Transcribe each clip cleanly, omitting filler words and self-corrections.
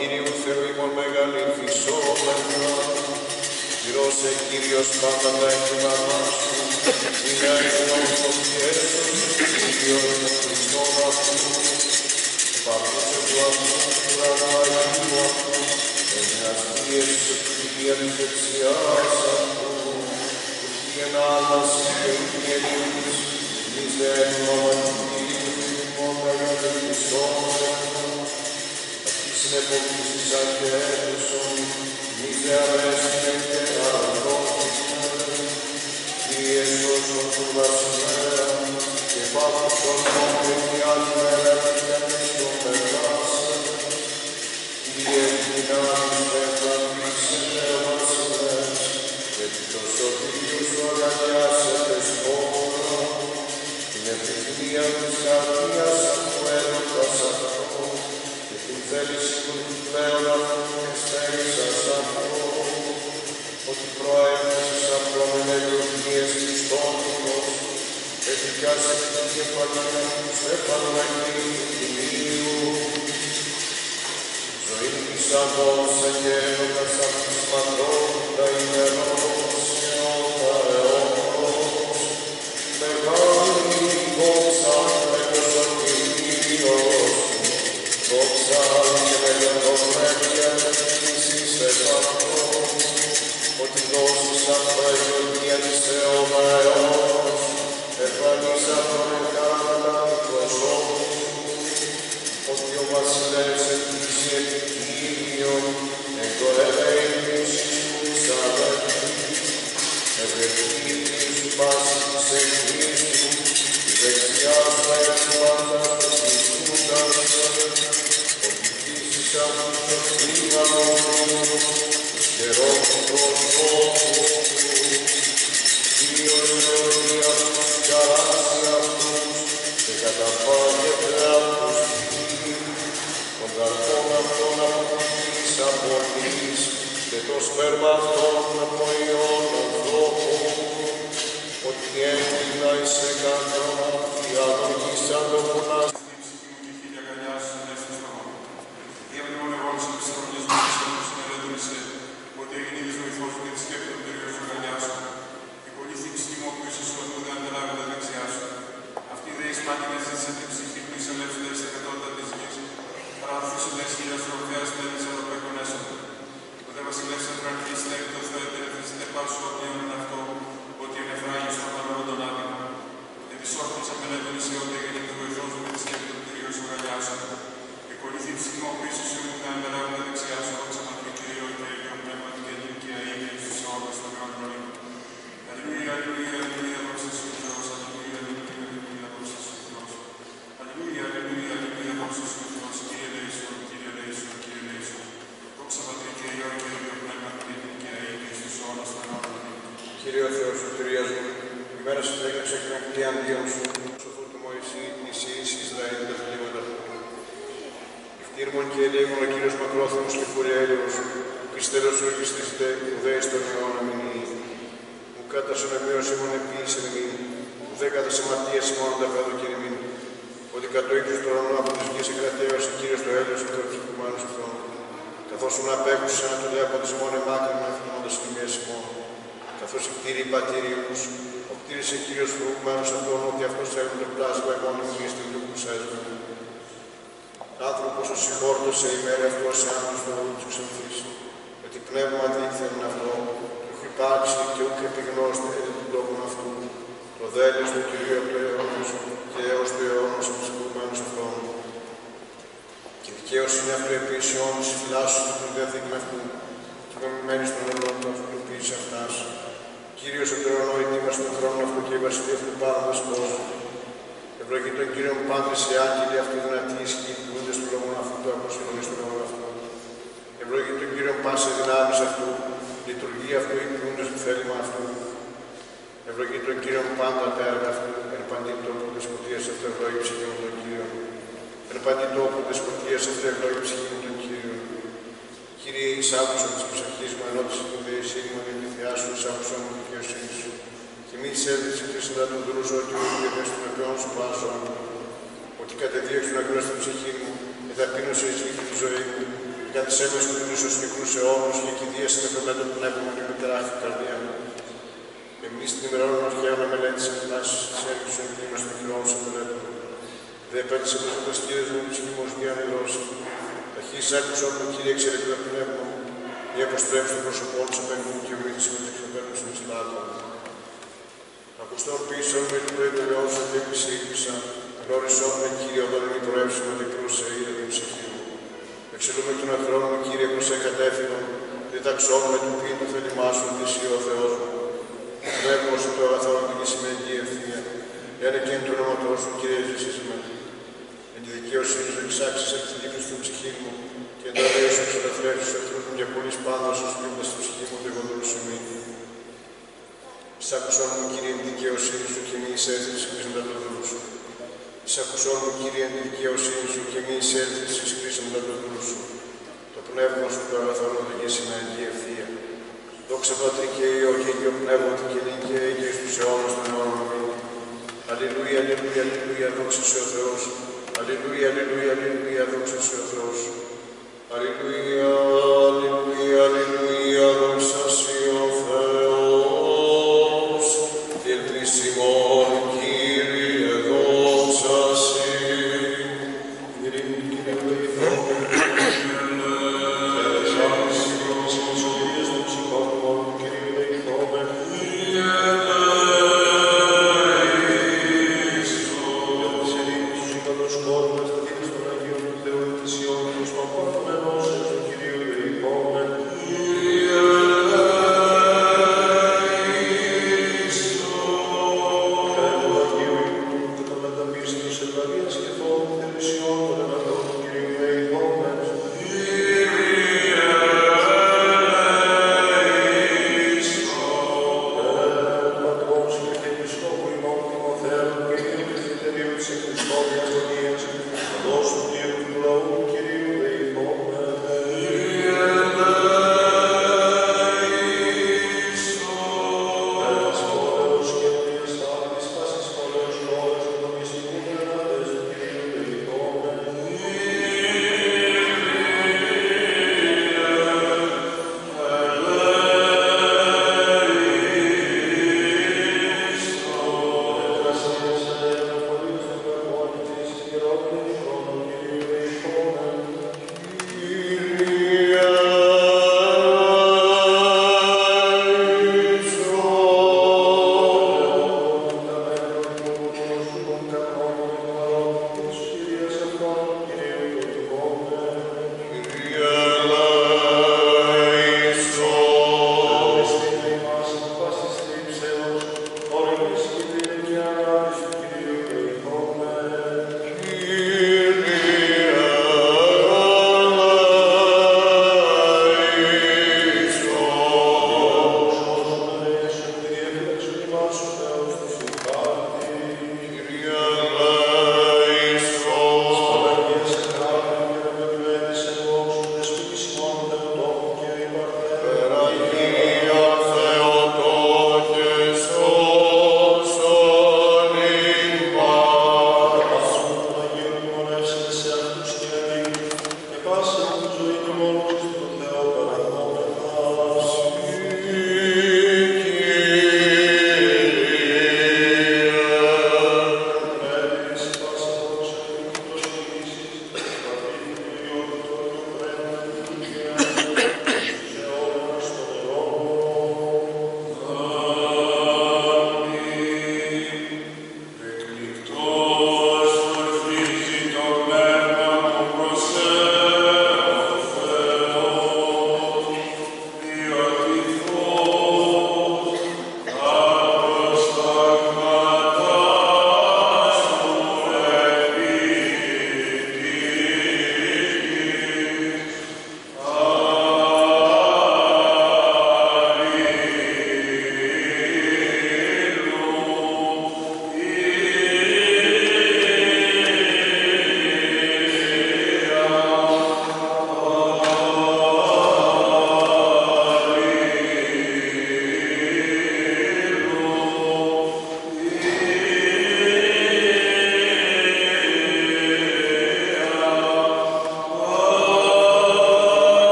Κυρίου Θεού ημών μεγαλυθισόμεθα, πληρώσε Κύριος πάντα τα έθιμα σου, είναι αισθόν στο Ιησούς, Κύριος των Χριστών αυτού, επαφούσε του αυτού, ουρανά Αγίου αυτού, ενιαστείες του Κυρία της δεξιάς αυτού, ουκή εν άλλας και ουκή εν ήλις, εμείς δε έμειναν Κύριου ημών μεγαλυθισόμεθα, αυτής εποχής της αγγέλουσον, εμείς δε αρέσκεν και αρνώθηκαν, Κύριε σώσον του βασιλέα, και πάθος των μόντων και άλλη μέρα και ανέστον περάσαν. Κύριε δυνάμεις πεφανίσετε ο βασιλέας, γιατί το σωτήριο σου αγαλιάσετε σπόρα, την επιθυμία της καρδίας του έρωτας αυτό, και την θέληση του πλέον αυτού και στέρησας αυτό, ότι προέρχεσαι από μενεγωγίες της τόνικος, εδικάσε την κεφαλή του στέφανου Αγίου Κυρίου. Ζωή της αμόσα και έρωτας αυτής πατρότητα ημερός αιώτα αιώνος, μεγάλη δόξα Άγιος ο Κύριος, δόξα και μεγαλοπρέπεια της επαυτός, ότι δώσεις αυτό ευλογία της αιώνα αιώνος, εμφανίς αυτόν εκάλα προσώπου σου, ότι ο βασιλεύς εκκλήσει επί Κύριον, εγκορεύει σου ξαδελφή, ευεργήτης σου πάση της εκκλήσου, τη δεξιά σου εξουάντας του Χριστούντας, ότι φύσεις αυτούς το κλίμα μόνου, τους καιρών του προσώπου σου, Κύριος εορτή αυτούς καράσει αυτούς, και καταπάγεται αυτούς Κύριου, των καρπών αυτών αποκτής απολύς, και το σπέρμα αυτών από ιών ανθρώπων, ότι έγκυνα εις εκατόν, οι αδογήσαν το μονάς. Ότι έγινε η βοηθός μου και τη σκέπτον τελείως ο γαλιά σου. Η πολύ θύψη μου που είσαι στο που δεν αντελάβει τα δεξιά σου. Αυτή δε εις μάτινες ζήτησε την ψυχή που είσαι ελεύθερη σε εκατότητα της γης. Παραθήσονται εις χίλιας τροφέας τέλης ευρωπαϊκών έσοδων. Ο δε βασιλεύς Εφραίμ στέκτος θα εταιρεθήσετε πάσου ότι είναι αυτό, ότι είναι Εφραίμ στον παρόν τον άδειο. Και της όρθης απελεύθερησε ότι έγινε η βοηθός μου και τη σκέπτον τελείως ο γαλιά σου. Η πολύ θύψη μου που είσαι στο που δεν αντελάβει τα δεξιά σου. Αλληλούια, αλληλούια, αλληλούια, δόξα σου Θεός, αλληλούια, αλληλούια, αλληλούια, δόξα σου Θεός. Αλληλούια, αλληλούια, αλληλούια, δόξα σου Θεός, Κύριε Λέησον, Κύριε Λέησον, Κύριε Λέησον. Δόξα Πατρί και Υιό και Αγίο Πνεύμα και νικαία ή και στους αιώνας των αιώνων. Κύριε ο Θεός σωτηρίας μου, η μέρα σου έγραψε εκκληκτή αντίον σου, σοφού του Μωυσή, νησίης Ισραήλ, τα θλίματα του. Ιφτήρμον και ελίγμον ο Κύριος μακρόθυμος και φουριέλιος, πιστέλος σου ορκιστήσετε, ουδέης των αιώνα μηνύει. Κατά στον εμμύος ημών επίησεν εμήν, ουδέ κατά σε μαρτίας ημών τα πέδω και εμήν, ότι κατ' το ύψος του ουρανού από της γης εκρατέωσε Κύριος το έλεος και το ευχηγουμένος αυτόν, καθώς ούν απέκουσες ένα του δε από της ημών εμάκρυνον αφημώντας ημίας ημών, καθώς οι κτήριοι πατήριους, ο κτήρισε Κύριος φρουμένος αυτόν, ότι αυτός θέλουν το πλάσμα ημών εμείς του κουσέσμου. Άνθρωπος ο συγχώρτωσε ημέρη αυτό σε άνθρωπος του ορού του ξενθείς, ότι πνεύμα δίθεν αυτό, υπάρξει και ούκ επιγνώστε του λόγου αυτού, το δέλειος του Κυρίου από το αιώνος και έως το αιώνος από τους εκπομένους αυτών. Και δικαίως είναι αυτό επίσης αιώνος η φυλάσσου του διαθήκη αυτού, και μεμειμένης των αιώνων του αυτοποίηση αυτάς. Κύριος ο αιώνο ετοίμασε τον θρόνο αυτού και η βασιλεία αυτού πάροντας κόσμο. Ευλογεί τον Κύριον πάντες οι άγγελοι αυτού δυνατοί ισχύοι που κούνται στον λόγο αυτού του αποσυνολής του λόγου αυτού. Ευλογεί τον Κύριον πάσε δυνάμεις αυτού. Λειτουργεί αυτού οι πλούντες του θέλημα αυτού. Ευλογεί τον Κύριον πάντα τα έργα αυτού. Εν παντή τόπου δεσποτείας αυτού ευλογεί ψυχή μου τον Κύριο. Εν παντή τόπου δεσποτείας αυτού ευλογεί ψυχή μου τον Κύριο. Κύριε, εις άκουσον της ψυχής μου, ενώτησε την δεησύνη μου, την πληθιά σου, εις άκουσον μου την δικαιοσύνη σου. Και μη της έδειξε Χριστά τον δρούζο, ότι ο Κύριος των επαιών σου πάσω. Ότι κατεδίωξε να κρούσει την ψυχή μου, και ταπείνωσε εις γη τη ζωή μου. Επικαθισέμε στους μικρούς αιώνους και κηδείες με το μέτρο του πνεύμα και με τεράστια καρδία. Εμείς την ημερών αρχαίων μελέτης εκφράσεις της έργης των κλίμας των χειρών σε μελέτων. Δε επέτησε προς το Κύριος μου της χειμός διανελώσει. Ταχύς άκουσον μου, Κύριε, εξαιρετικά πνεύμα μου, ή αποστρέψει το πρόσωπό του απέναντι μου και ομίλησε με την εξωπέρνου στην Ισλάδα. Ακουστών πίσω με την προειδοποιώσα και επισήλπισα, γνώρισόν με, Κύριε, όταν είναι προεύσιμο και κρούσε είδε την ψυχή μου. Εξελούμε τον ανθρώπο μου, Κύριε, προς εκατέφυγον, διδαξόν με του ποιήν του θέλημά σου, θυσί ο Θεός μου. Πνεύμα σου το αγαθό και τη σημαντική ευθεία. Ένα και εν του όνοματός σου, Κύριε, ζήσεις με. Εν τη δικαίωσή σου εξάξεις εκ τη λύπης του ψυχή μου, και εν τα λέει σου εξελευθέρεις του εχθρούς μου, και πολλής πάντας σου σπίμπτας στη ψυχή μου, το εγωδούλου μη. Σάκουσόν μου, Κύριε, εν τη δικαίωσή σου, και μη εισέλθεις εις μετά το δούλου σου. Σάκουσόν μου, Κύριε, εν τη δικαίωσή σου, και μη εισέλθεις εις κρίσιν μετά το δούλου σου. Το πνεύμα σου το αγαθό οδηγεί σημαντική ευθεία. Δόξα Πατρί και Υιό και Υιό Πνεύματι και νίκαια και εις τους αιώνας των αιώνων. Αμήν. Αλληλούια, αλληλούια, αλληλούια, δόξα σε ο Θεός. Αλληλούια, αλληλούια, αλληλούια, δόξα σε ο Θεός. Αλληλούια, αλληλούια, αλληλούια, δόξα σε ο Θεός. Ελπίσιμον, Κύριε, δόξα σε. Κόσμος,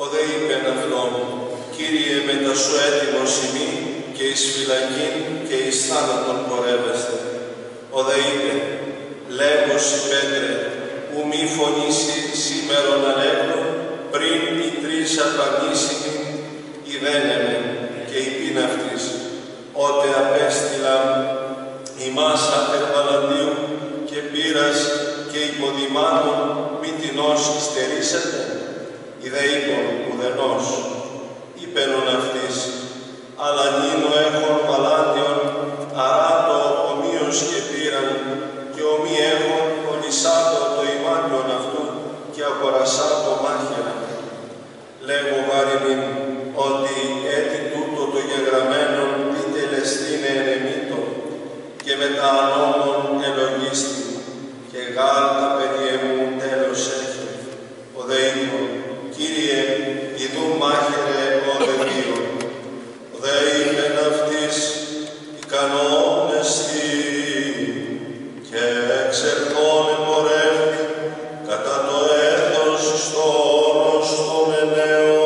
Ο δε είπεν αυτόν, Κύριε, μετα σου έτοιμος ημί, και εις φυλακήν και εις θάνατον πορεύεστε. Ο δε είπε, λέγος η Πέτρε, ου μη φωνήσει σήμερον ανέκδο, πριν οι τρεις απανήσιμοι ιδένεμεν, και είπιν αυτής, ότε απέστειλα ημάς απερβαλαντίου και πύρας και υποδημάτων μη τινός στερήσετε. Οι δε είπον ουδενός. Είπενον αυτής, αλλά νύνω έχων παλάτιον, αράτω ομοίως και πήραν, και ομοί έχων κονισάτο το ημάτιον αυτού, και αγορασάτο μάχαιρα. Λέγω βάριμην, ότι έτι τούτο το γεγραμμένον τι τελεστήνε ενεμίτο, και μετά ανώμων ελογίστη, και γάλ τα περί εμού τέλος έχει. Ο δε είπον, Κύριε, ιδού μάχαιρε ο δε βίον. Ο δε είπεν αυτής, ικανόνεστη, και εξερθών εμπορεύτη, κατά το έθος στο όρος των ενέων.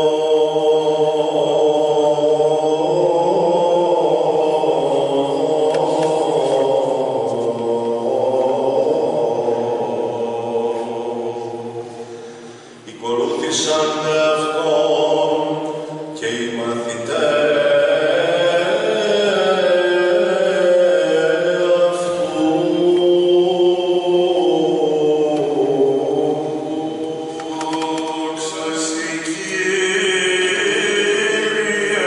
Ακολούθησαν δε αυτόν και οι μαθητές αυτού. Δόξα σοι, Κύριε,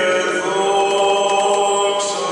δόξα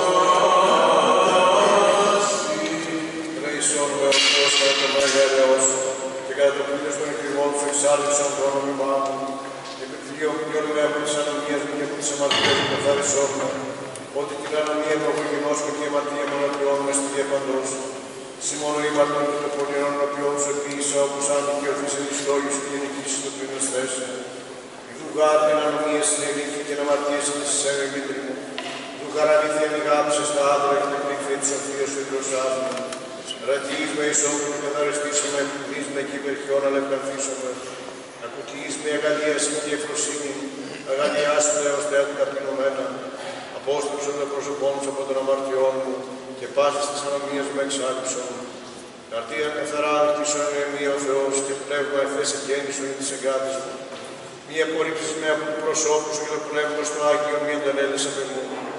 σοι. Ελέησον με ο Θεός κατά το μεγαλείο σου, και κατά το πλήρες των εκκλημών σου εξάρτησαν το όνομά μου, και επιφυγείω ποιον με από τις ανομίες μου και από τις αμαρτίες μου καθάρισόν με, ότι την ανομία μου απογενώσω και η αμαρτία μου αναπληρώνω μες στη διαπαντός. Σήμωνο ήμαρτον και το πολιερόν αναπληρώνω σε ποιήσα, όπως αν δικαιωθείς εν της λόγης σου και νικήσεις το πριν εσθέσαι. Ιδού γάρ εν ανομίες στην ελίχη και εν αμαρτίες εν της εσέγα γήτρη μου. Ιδού γάρ αλήθεια μη γάψες τα άντρα και τα κρύφη της σοφίας σου εντροσάζουν. Ρατιείς με εισόμου και καθαριστήσουμε, εκπλείς με και υπερχιόν αλευκανθήσουμε. Ακουτιείς με αγαλίαση και ευφροσύνη, αγαλιάσου έως θεά του ταπεινωμένα. Απόστρεψον με πρόσωπόν σου από τον αμαρτιών μου, και πάσης της ανομίας μου εξάλληψον. Καρτία καθαρά ανοιχτήσον ηρεμία ο Θεός, και πνεύμα ευθές εγκαίνησον εις της εγκάτης μου. Μη απορρίψεις με από του προσώπου σου και το πνεύμα στο Άγιο, μη εντανέλες απ' εμού.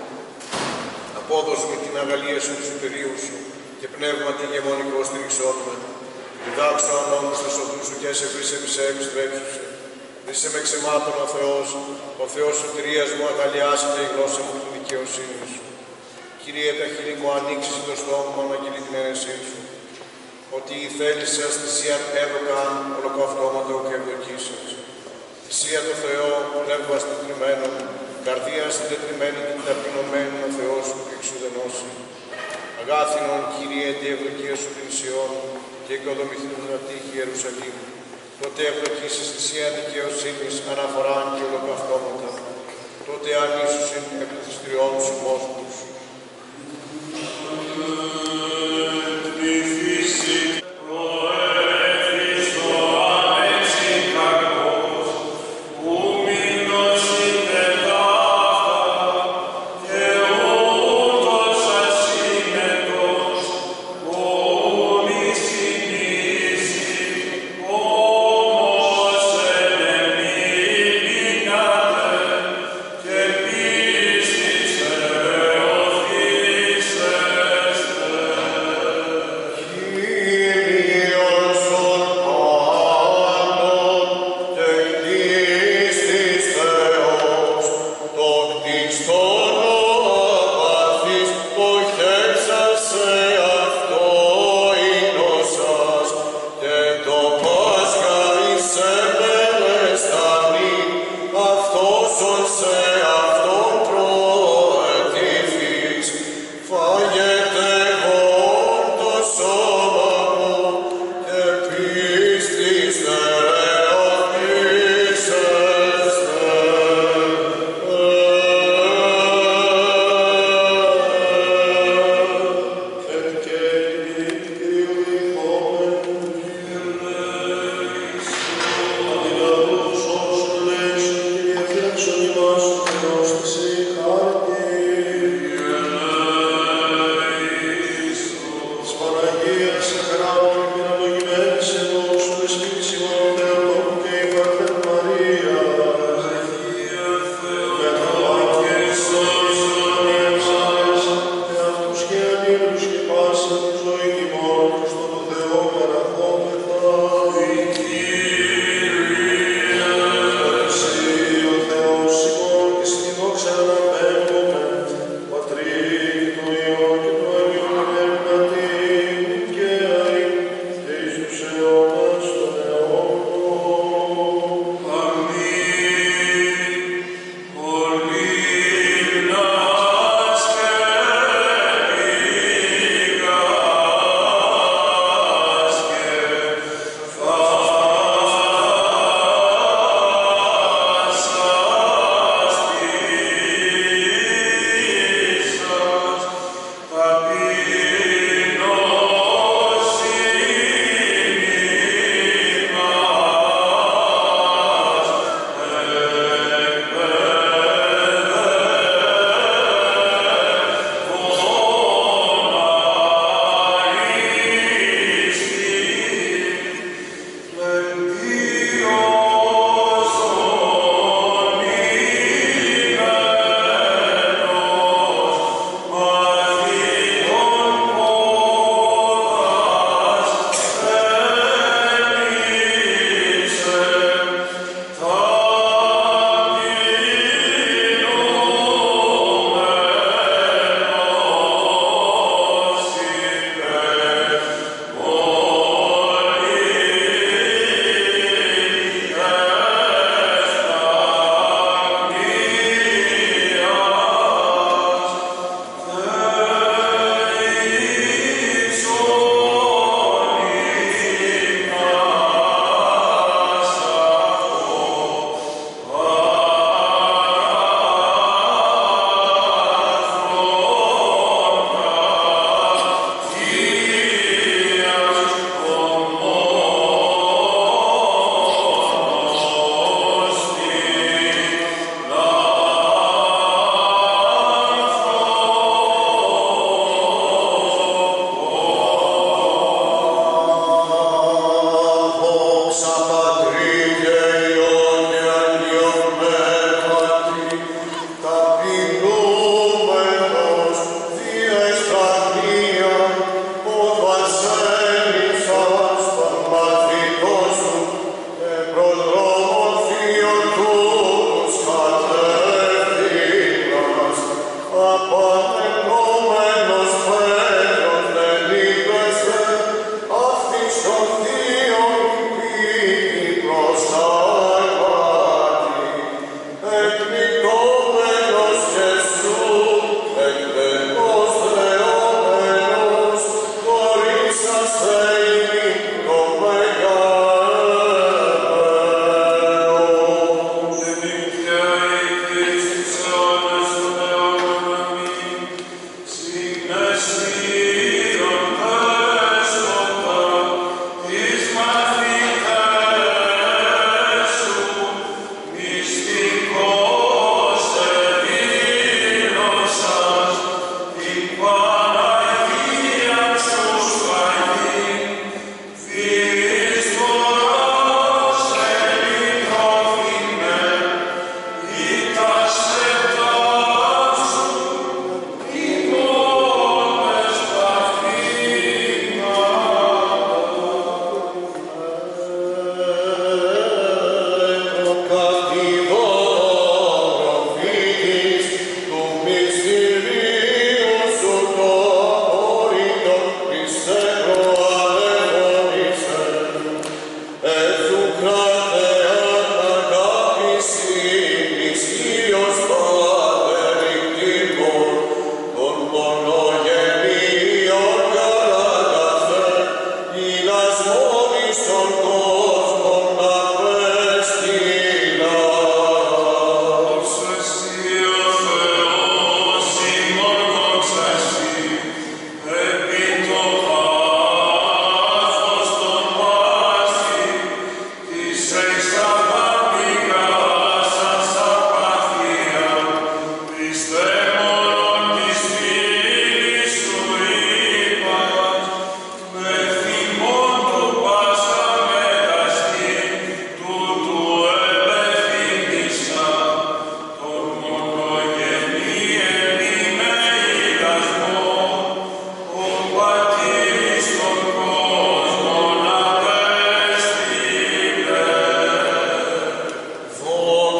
Απόδοσ' με την αγαλία σου του υπηρείου σου, και πνεύμα τη γεμονικό στηριξόν με. Διδάξω ανώμους τα σοφούς σου και σε βρήσε μισέ επιστρέψουσε. Δήσε με ξεμάτων ο Θεός σωτηρίας μου, αγαλιάσε η γλώσσα μου την δικαιοσύνη σου. Κύριε, τα χείλη μου ανοίξεις το στόμα μου, αναγγείλει την αίρεσή σου. Ότι η θέληση θυσίαν έδωκαν ολοκαυτώματο και ευδοκίσας. Θυσία το Θεό, πνεύμα συντετριμένο, καρδία συντετριμένη και ταπεινωμένη ο Θεός σου και εξουδενώσει. Αγάθινον, Κύριε, τη ευδοκία σου την Σιών, και οικοδομηθούν την ατύχη Ιερουσαλήμ. Τότε ευδοκίσεις θυσία δικαιοσύνης, αναφοράν και ολοκαυτώματα. Τότε ανήσουσιν επί της τριών σου μόσπους. Και πίστης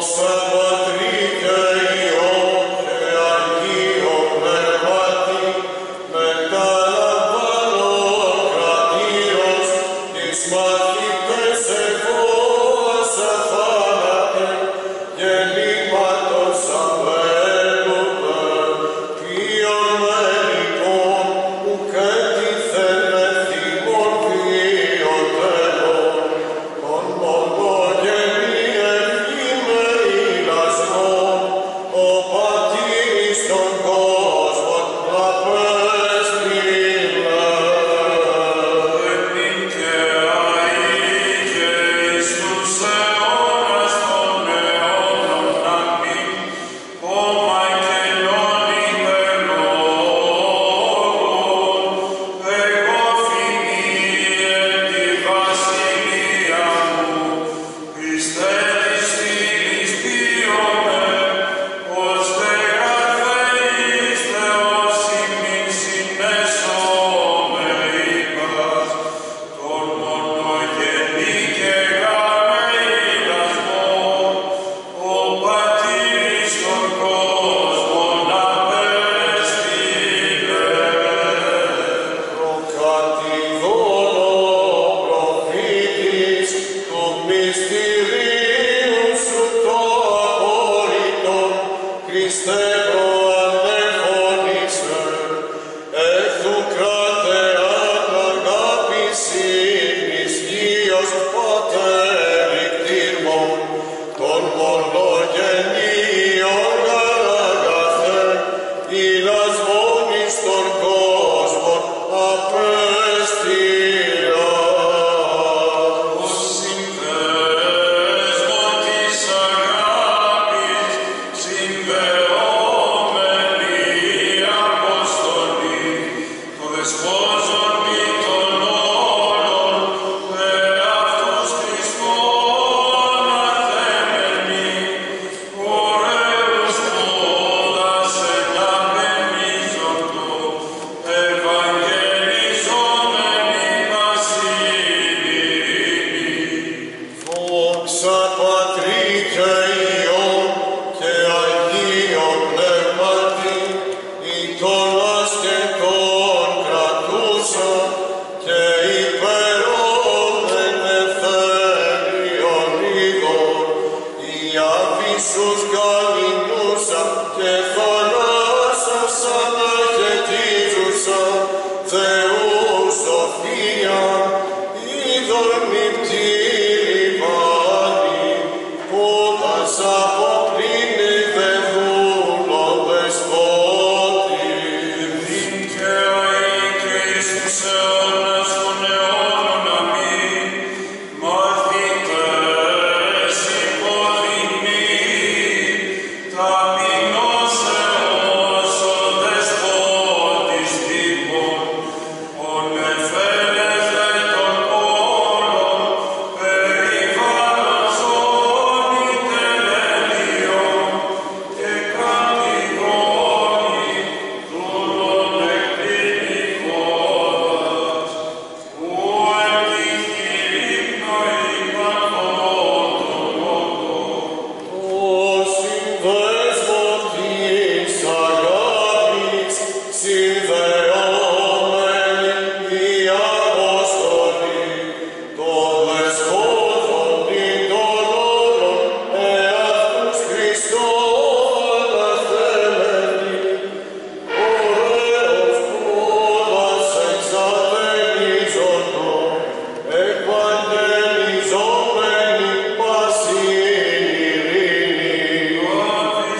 Amen.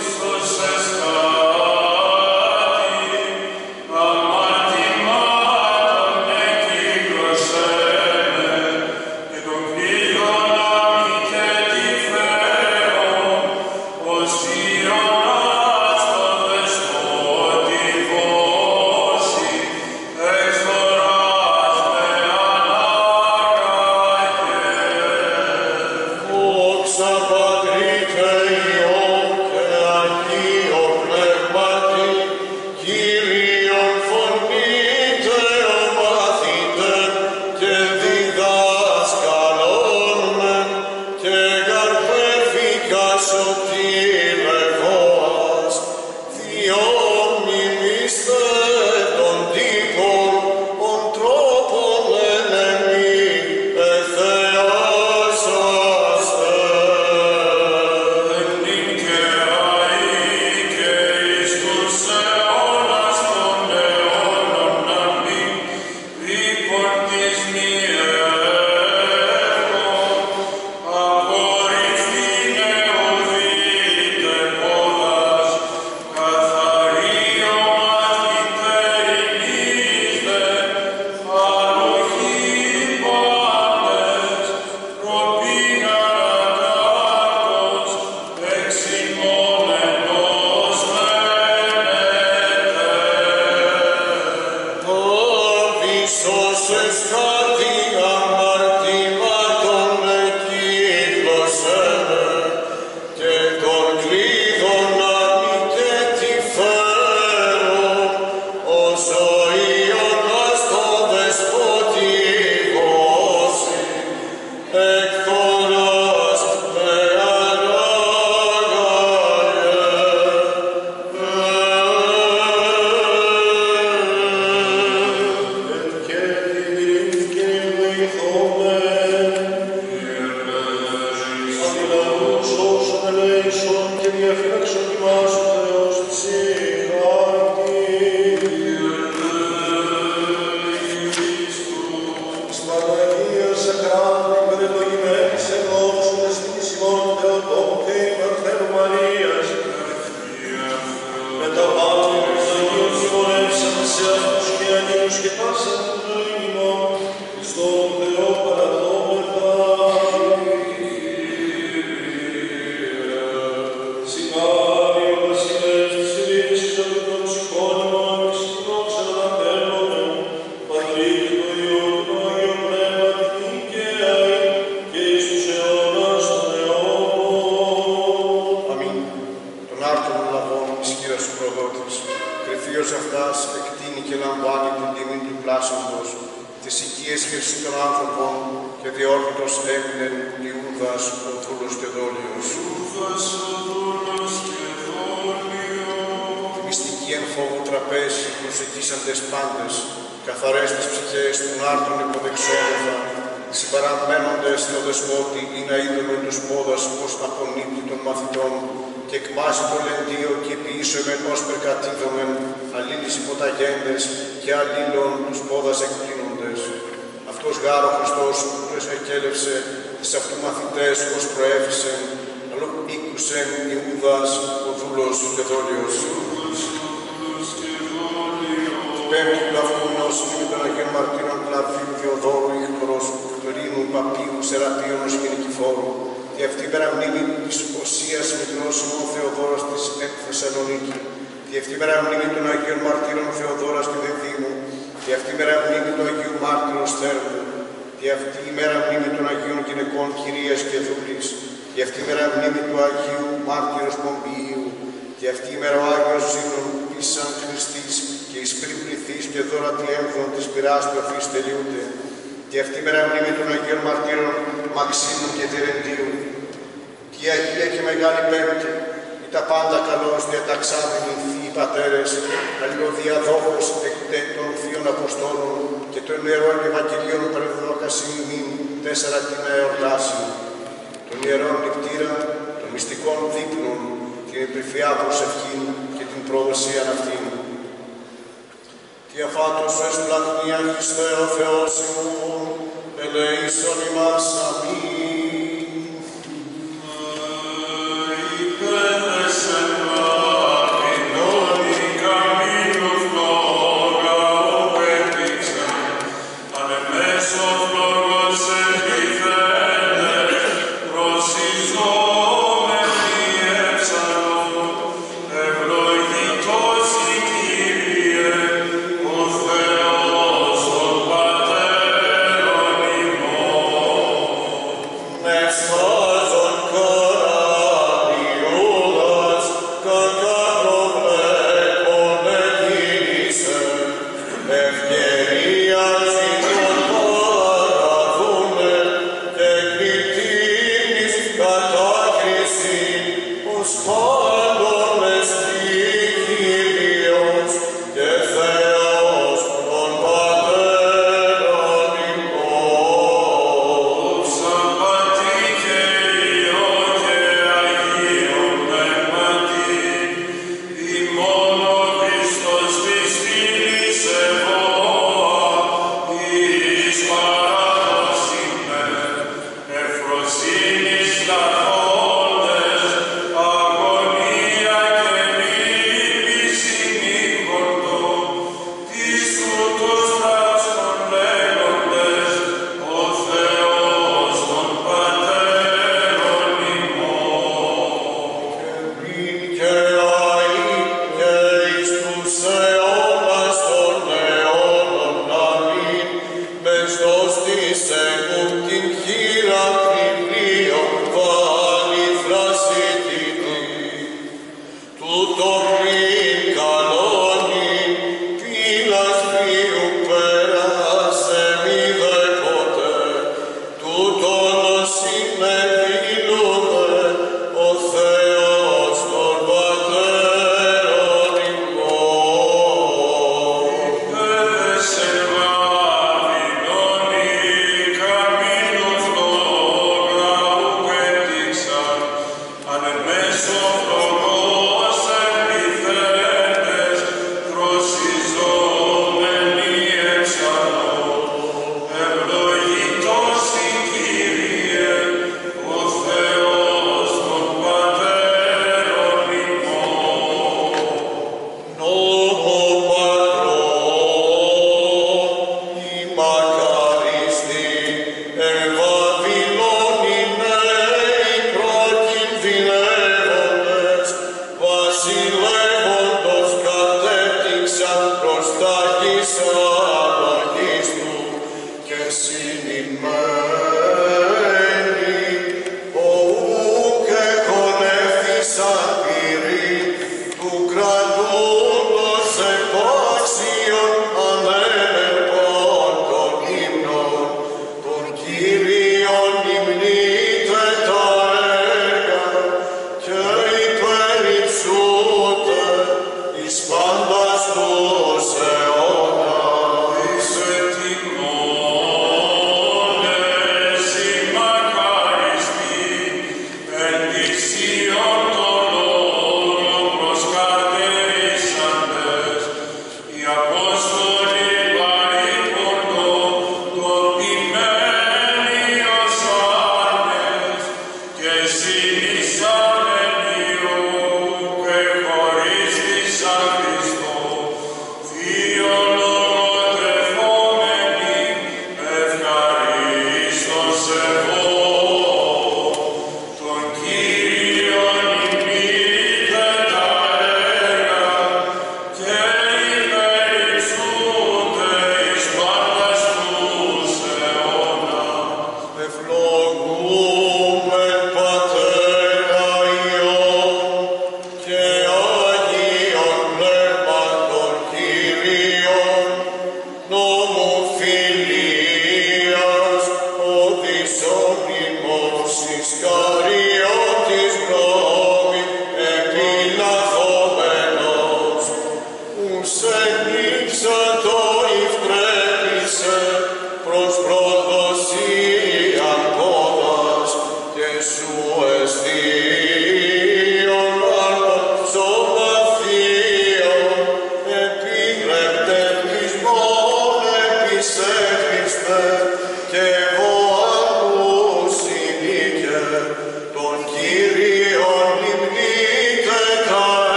Amen.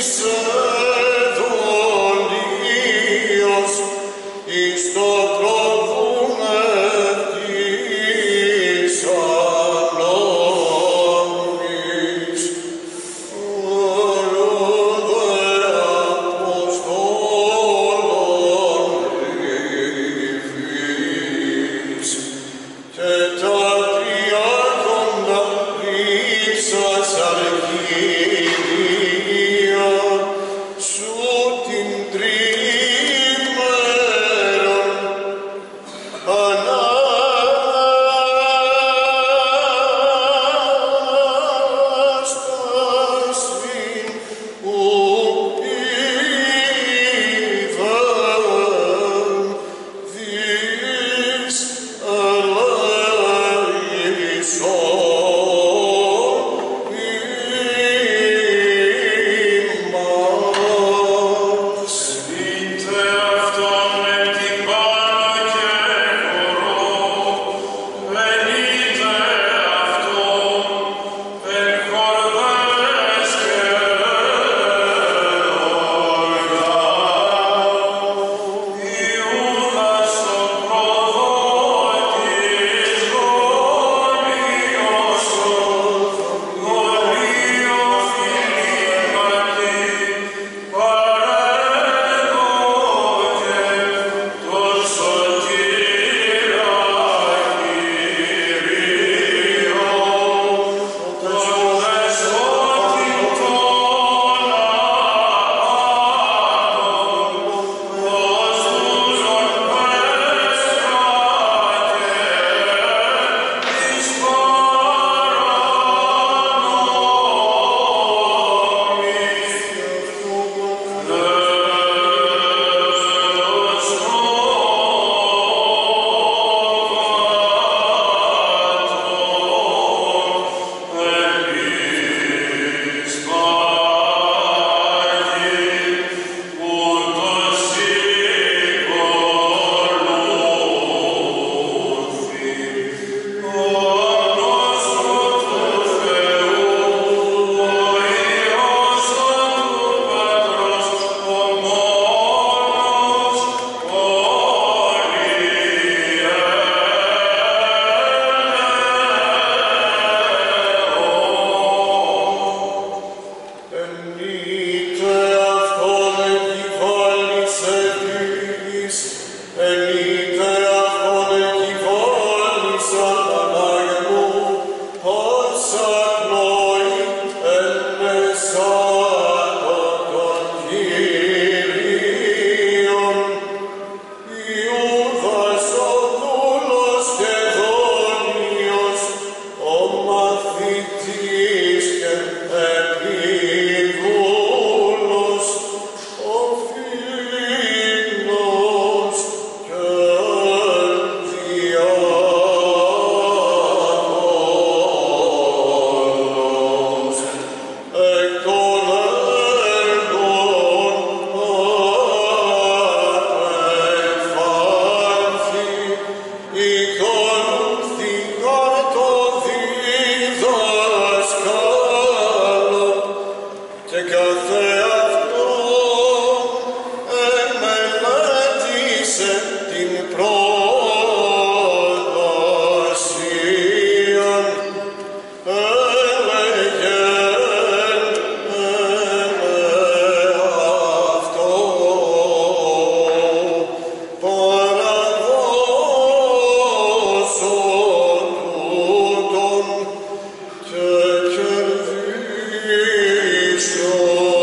Show.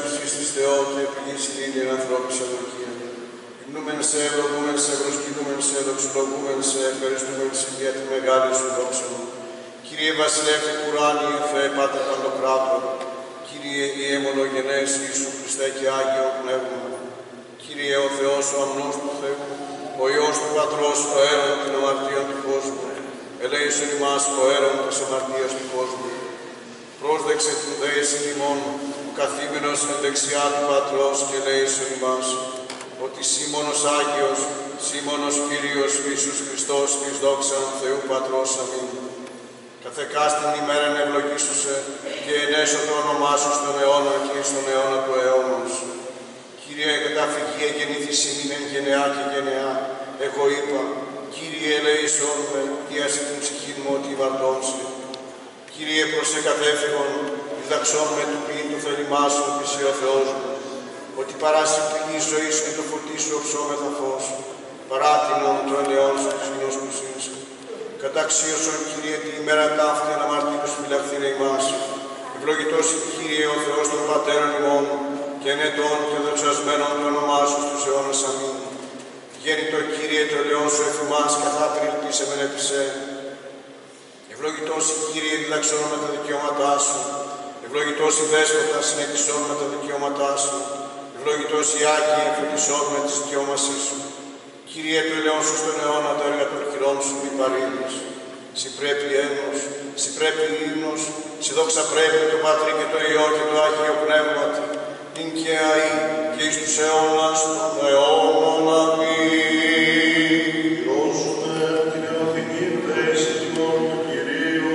Χριστής της Θεό και πηγής ειρήνη ανθρώπης αδοκία. Υμνούμεν σε, ευλογούμεν σε, προσκυνούμεν σε, δοξολογούμεν σε, ευχαριστούμεν σε για τη μεγάλη σου δόξα. Κύριε Βασιλεύ του ουράνιου, Θεέ Πάτερ Παντοκράτορ, Κύριε Ιε μονογενές Ιησού Χριστέ και Άγιο Πνεύμα, Κύριε ο Θεός ο αμνός του Θεού, ο Υιός του Πατρός, ο αίρον των αμαρτίων του κόσμου, ελέησον ημάς ο αίρον της αμαρτίας του κόσμου. Πρόσδεξε του δέησιν ημών, ο καθήμενος εν δεξιά του Πατρός και ελέησον ημάς, ότι Σίμωνος Άγιος, Σίμωνος Κύριος Ιησούς Χριστός εις δόξαν Θεού Πατρός. Αμήν. Καθεκάστην ημέραν ευλογήσουσε και ενέσω το όνομά σου στον αιώνα και στον αιώνα του αιώνος. Κύριε, κατά φυγή εγεννήθης ημίν εν γενεά και γενεά, εγώ είπα, Κύριε ελέησόν με, διάσαι την ψυχήν μου ότι βαρτώνσε. Κύριε προσεκαθέφυγον, διδαξόν με του ποιήν του θέλημά σου, πισέ ο Θεός μου, ότι παράσει ποινή ζωής και το φωτί σου οψόμεθα φως, παράτηνον το ελαιόν σου της γινός πλουσίς. Καταξίωσον, Κύριε, την ημέρα ταύτη αναμαρτύρους φυλαχθήνε ημάς. Ευλογητός η Κύριε ο Θεός των Πατέρων ημών, και ενετών και δοξασμένων το όνομά σου στους αιώνας. Αμήν. Γέννητο, Κύριε, το ελαιόν σου εφημάς και θα πυριλτήσεμεν επισέ. Ευλογητός η Κύριε, διδαξόν με τα δικαιώματά σου. Ευλογητός η Δέσποτα, συνετισόν με τα δικαιώματά σου. Ευλογητός η Άγιε, φωτισόν με τις δικαιώμασή σου. Κύριε, το ελαιόν σου στον αιώνα, τα έργα των χειρών σου μη παρήνεις. Συ πρέπει ένος, συ πρέπει ύμνος, συ δόξα πρέπει το Πατρί και το Υιό και το Άγιο Πνεύματι, νυν και αεί και εις τους αιώνας των αιώνων. Αμήν. Δώσουμε την Εωθηνή θέση τιμών του Κυρίου.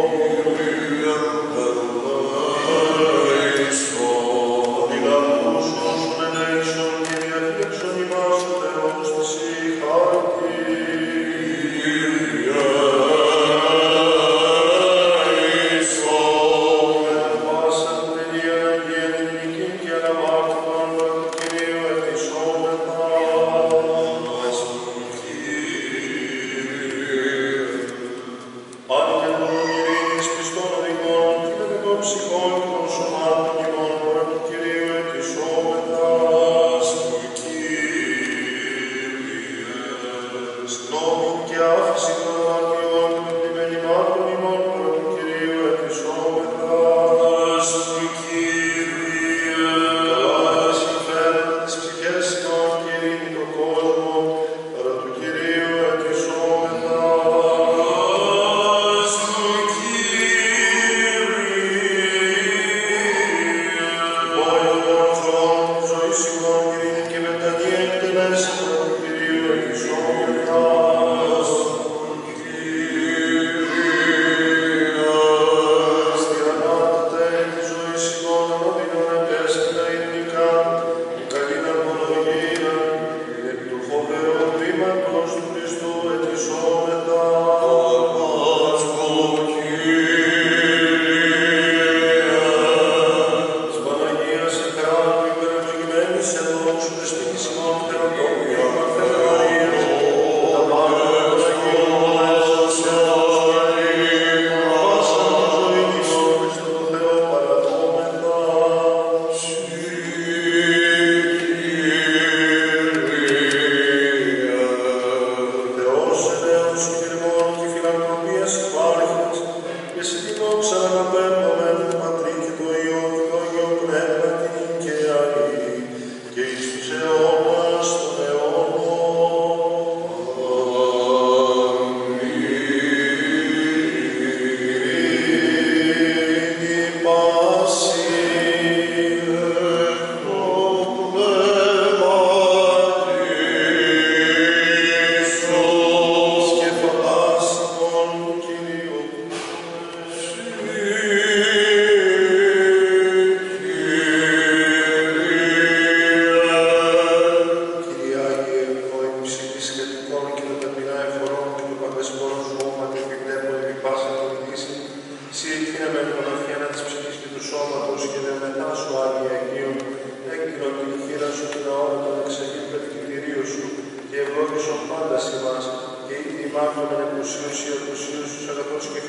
Αντιλαβούς όσων ελέησον και διαφύλαξον ημάς ο Θεός της η χάρτη.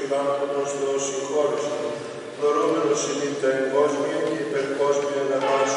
Δωρούμενος ημίν τα εγκόσμια και υπερκόσμια αγαθά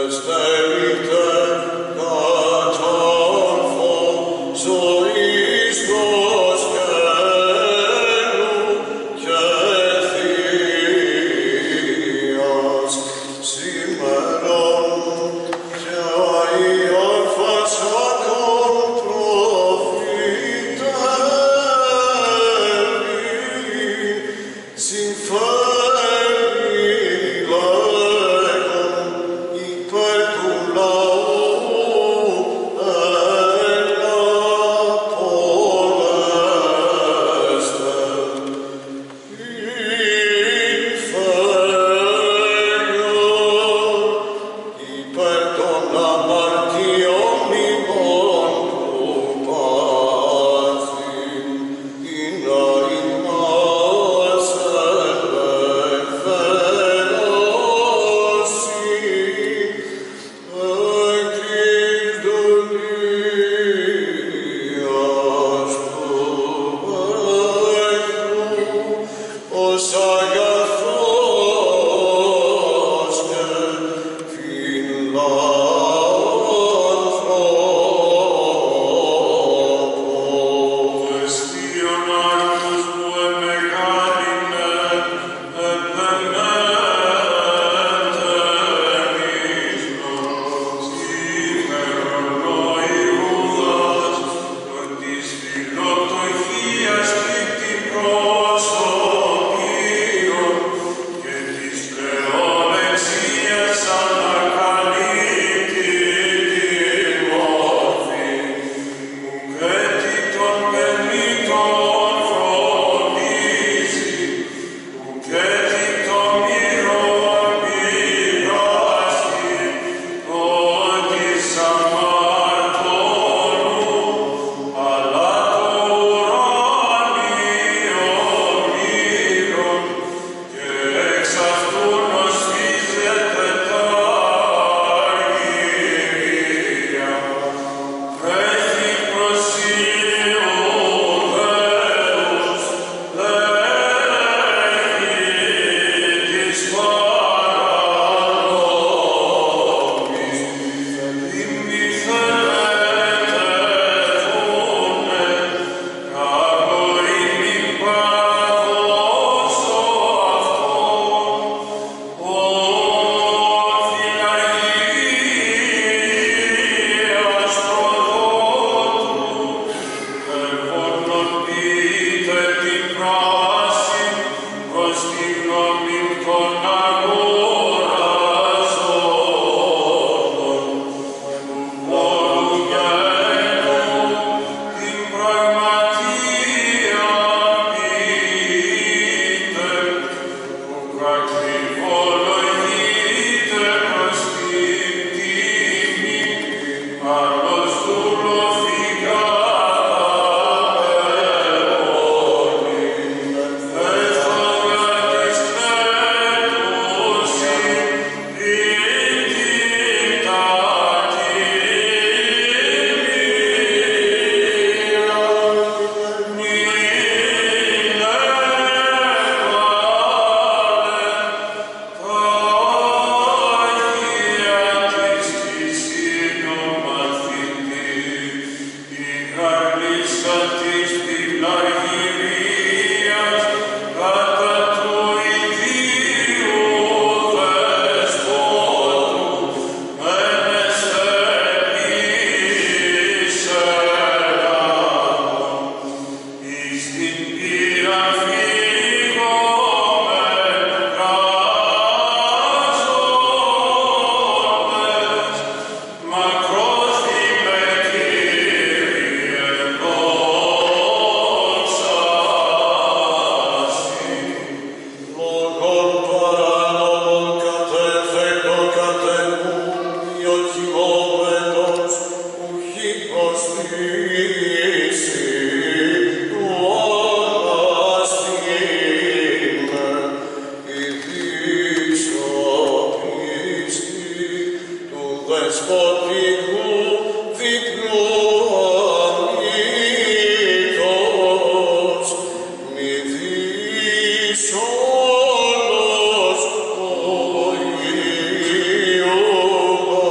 Solus, o Io,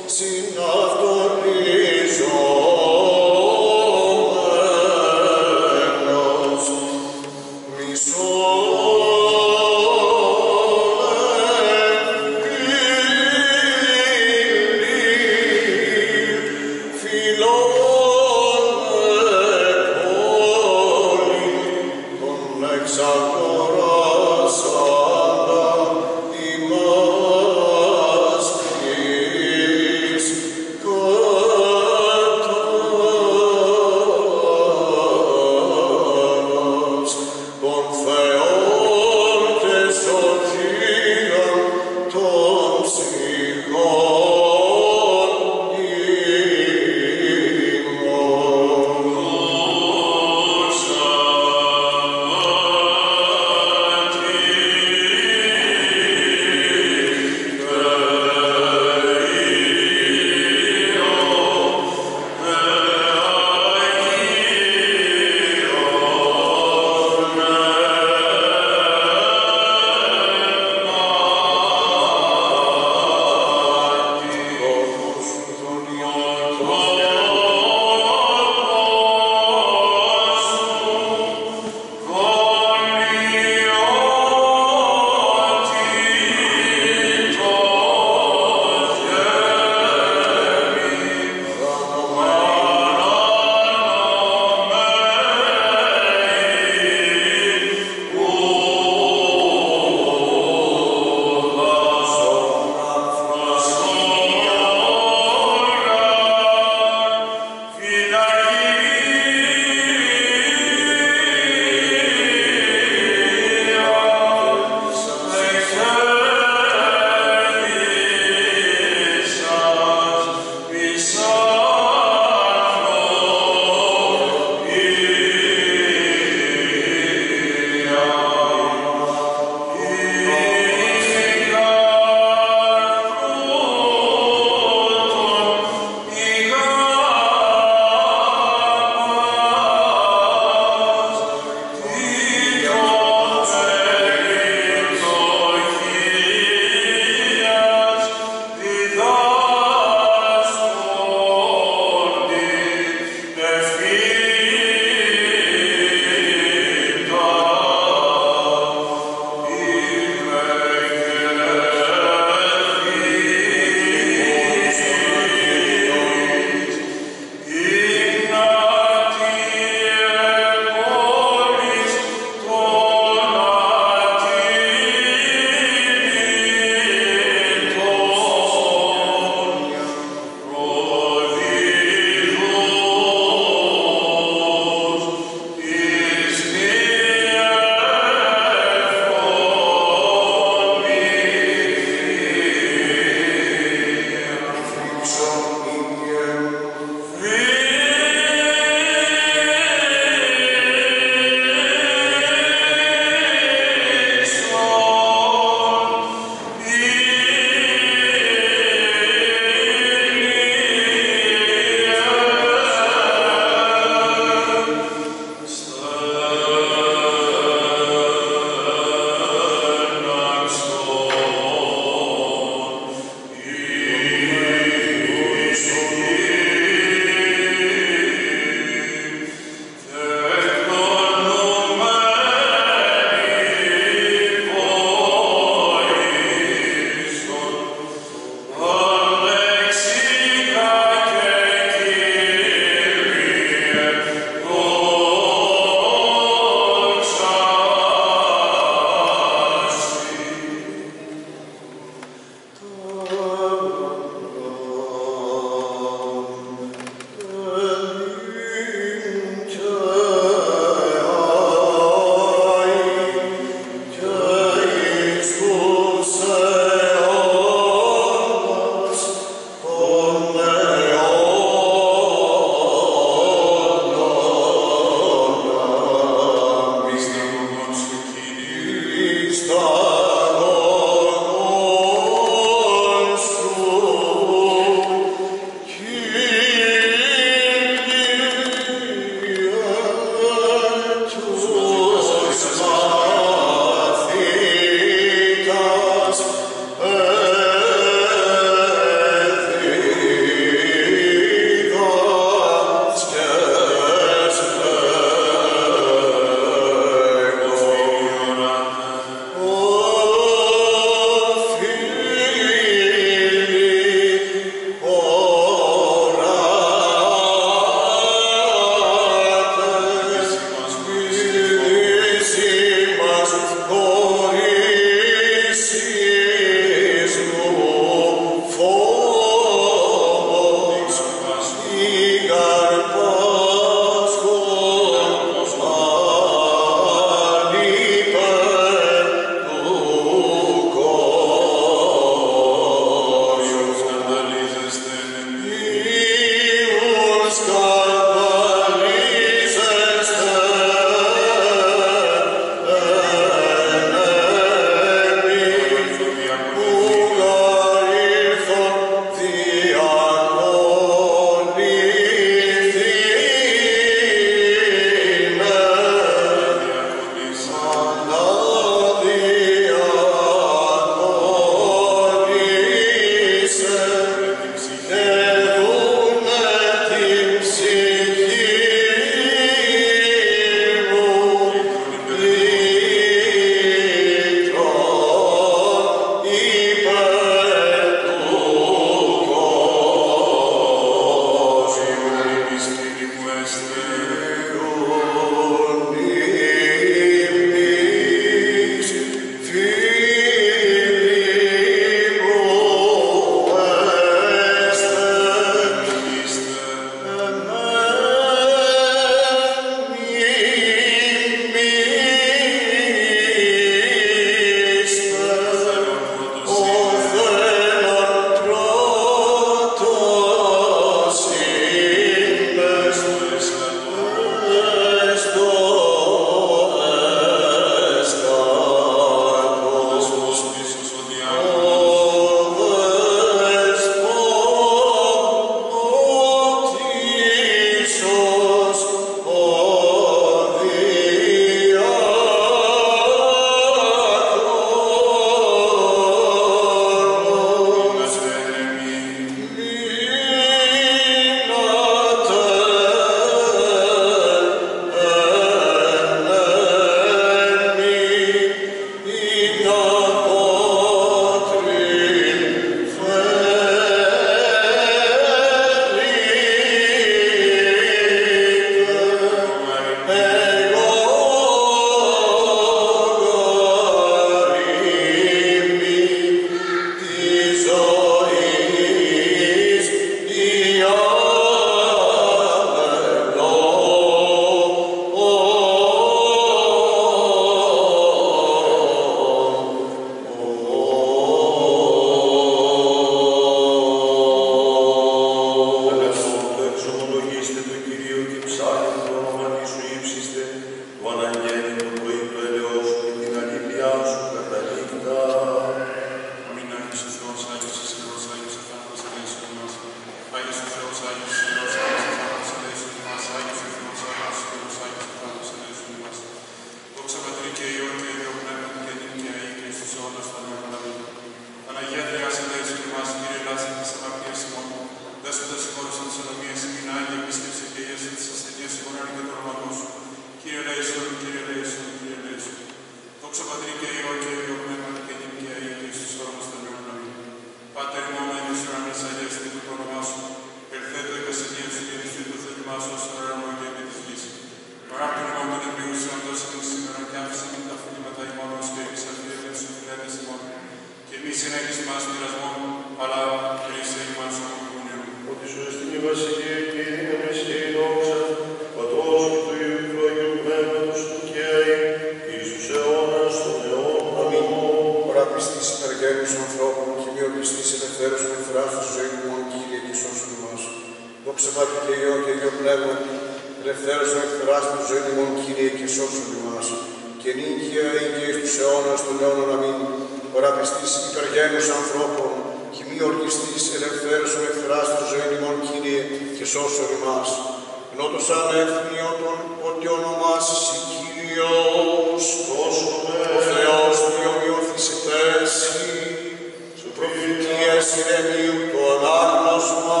ενέχεις μας μοιρασμόν, αλλά κρίσε ημάς ομογούνιον. Ότι σου εστιν η βασιλεία και η δύναμη και η δόξα, Πατρός και του Υιού και του Αγίου Πνεύματος του και αεί, εις τους αιώνας των αιώνων. Αμήν. Ωρα πιστής υπεργένους ανθρώπων και μη ορκιστής ελευθέρωσον εχθράς του ζωή μου, Κύριε, και σώσον ημάς. Δόξα Πατρί και Υιό και Υιό Πνεύμα, ελευθέρωσον εχθράς του ζωή μου, Κύριε, και σώσον ημάς. Και νίκαια ή και εις τους αιώνας των αιώνων. Αμήν. Ωρα πιστής υπεργένους ανθρώπων και μη ορκιστής ελευθέρωσον εχθράς του ζωή μου, Κύριε, και σώσον ημάς. Νότος ανεύθυνιότων, ότι ονομάσεις η Κύριος, ο Θεός διομοιωθήσητες, σου προφητείες ηρεμίου το ανάγνωσμα.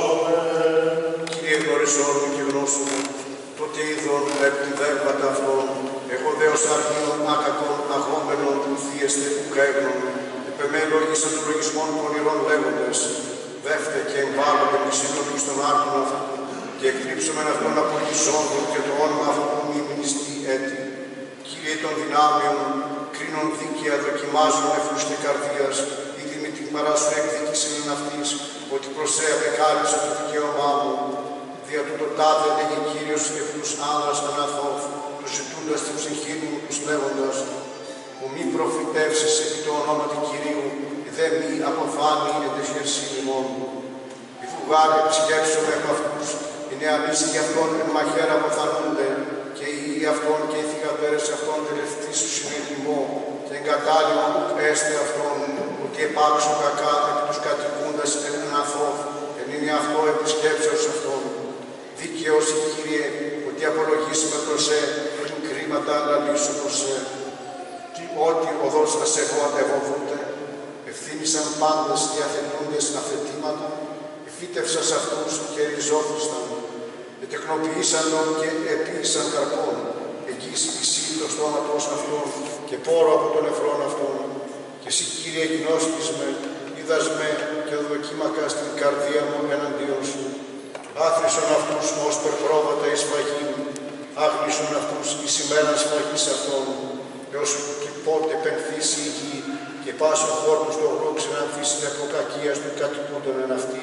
Κύριε γνωρισόν μου και γνώσου μου, τότε είδον επ' την δέρματα αυτών, εγώ δε ως αρχείων άκακων αγόμενων που θύεστε που καίγνων, επεμέ λόγισαν του λογισμών πονηρών λέγοντες, δεύτε και εμβάλλονται με συνοχή στον άρκον αυτού, και εκρύψομεν αυτόν απολυσόντων και το όνομα αυτού μη μνηστεί έτη. Κύριε των δυνάμεων, κρίνων δίκαια, δοκιμάζουν νεφούς και καρδίας, ήδη με την παρά σου εκδίκησιν εν αυτής, ότι προσέ απεκάλυψε το δικαίωμά μου. Δια τούτο τάδε λέγει Κύριος επί τους άνδρας αναθώφ, τους ζητούντας την ψυχή μου, τους λέγοντας, που μη προφητεύσεις επί το ονόματι Κυρίου, δε μη αποφάνει εν τεσχερσήν ημών. Οι φουγάροι επισκέψουν επ' αυτούς, οι νεανίσοι αυτών εν μαχαίρα αποθανούνται, και οι ιοί αυτών και οι θυγατέρες αυτών τελευταίες σου συνειδημό, και εγκατάλειμμα ουκ έστε αυτών, ότι επάξουν κακά επί τους κατοικούντας εν αθώφ, εν είναι αυτό επισκέψεως αυτών. Δίκαιος η Κύριε, ότι απολογίσουμε προσέ, πριν κρίματα λαλήσω προσέ. Ότι οδός ασεβώ αντεβοβούνται, ευθύνησαν πάντες διαθετούντες αφετήματα, εφύτευσας αυτούς και ριζώθησαν, ετεκνοποιήσαν και επίησαν καρπών, εγγύς πισί το στόματος αυτών και πόρο από τον νεφρόν αυτών. Και εσύ, Κύριε, γνώστης με, είδας με και δοκίμακα στην καρδία μου εναντίον σου. Άθρισον αυτούς ως περπρόβατα εις φαγήν, άγνησον αυτούς εις ημέρας φαγής αυτών, έως και πότε πενθήσει η γη και πάσο χώρου στο γλούξι να αμφίσει την αποκακίας του κατοικούντων εν αυτή.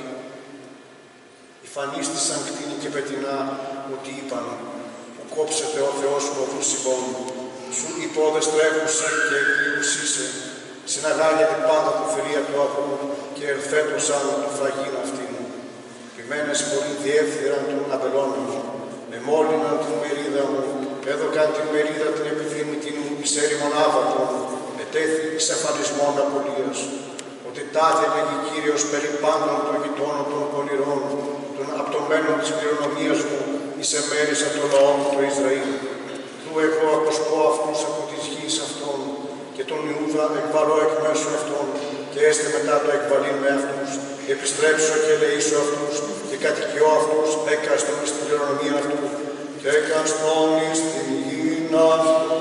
Υφανίστησαν κτίνη και πετεινά, ότι είπαν, που κόψετε ο Θεός μου οδούς ημών, σου οι πόδες τρέχουσαι και εκκληρουσίσε, συναγάγεται πάντα του θηρία του αγρού και ερθέτωσαν του φαγήν αυτήν. Ποιμένες πολύ διεύθυραν των αμπελώνων μου, εμόλυναν την μερίδα μου, έδωκαν την μερίδα την επιθυμητή μου εις έρημον άβατον, μετέθη εις αφανισμόν απολίας. Ότι τάδε λέγει Κύριος περί πάντων των γειτόνων των πονηρών, των απτωμένων της κληρονομίας μου, εις εμέρισα το λαό μου το Ισραήλ. Δου εγώ αποσπώ αυτούς από της γης αυτών, και τον Ιούδα εκβαλώ εκ μέσω αυτών, και έστε μετά το εκβαλήν με αυτούς, επιστρέψω και ελεήσω αυτούς, και κατοικιώ αυτούς, έκαστον εις την κληρονομία αυτού, και έκαστον εις την γην αυτού.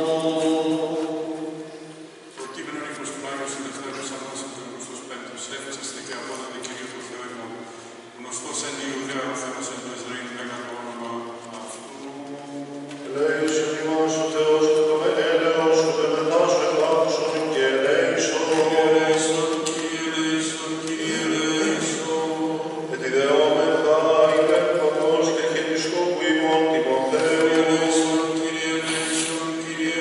Το κείμενο ύφος του Άγιος Ελευθέρος Αμάς από τον 25ος, έφτιαστε και απόδοτε Κυρίου του Θεού ημών, γνωστός εν Ιουδαία ο Θεός εν το Ισραήλ λέγαν το όνομα αυτού. Ελέησον ημάς ο Θεός και το έλεος σου δε μετά σου εκάκουσον και ελέησον. Ετιδεόμεθα υπέρπατος και αρχιεπισκόπου ημών Τιμοθέου.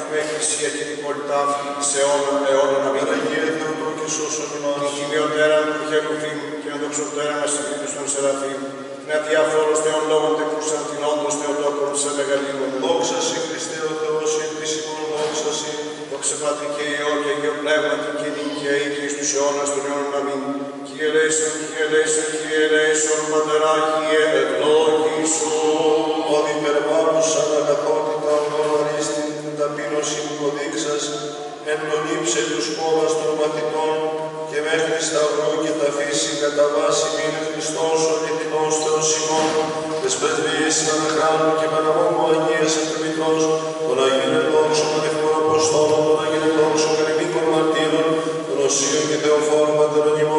την Εκκλησία και την πολιτάφη εις αιώνων αμήν. Αγία Θεοτό και σώσον ημάς. Την τιμιωτέρα του Χερουβίμ και τον δοξωτέρα ασυμβήτους των Σεραφείμ, την αδιάφορος Θεών λόγων τεκούσαν την όντως Θεοτόκον σε μεγαλύτερον. Δόξα Συ Χριστέ ο Θεός, εν της ημών δόξα Συ. Δόξα Πατρί και Υιό και Αγίο Πνεύματι και νικαίοι και εις τους αιώνας των αιώνων αμήν. Κύριε ελέησον, Κύριε ελέησον, Κύριε ελέησον, Πατεράγιε, ευλόγησον. Ότι υπερβάλλουσαν αγαθότητα ονορίστην την ταπείνωση που προδείξας, εν τον ύψε τους κόμας των μαθητών και μέχρι σταυρού και τα φύση κατά βάση μην Χριστός ο αληθινός Θεός ημών, τες πρεσβείες αναχράνου και παραμόμου Αγίας Εκπλητρός, των Αγίων Ελόξων ανεφορών Αποστόλων, των Αγίων Ελόξων Ελληνικών Μαρτύρων, των Οσίων και Θεοφόρων Πατερών ημών,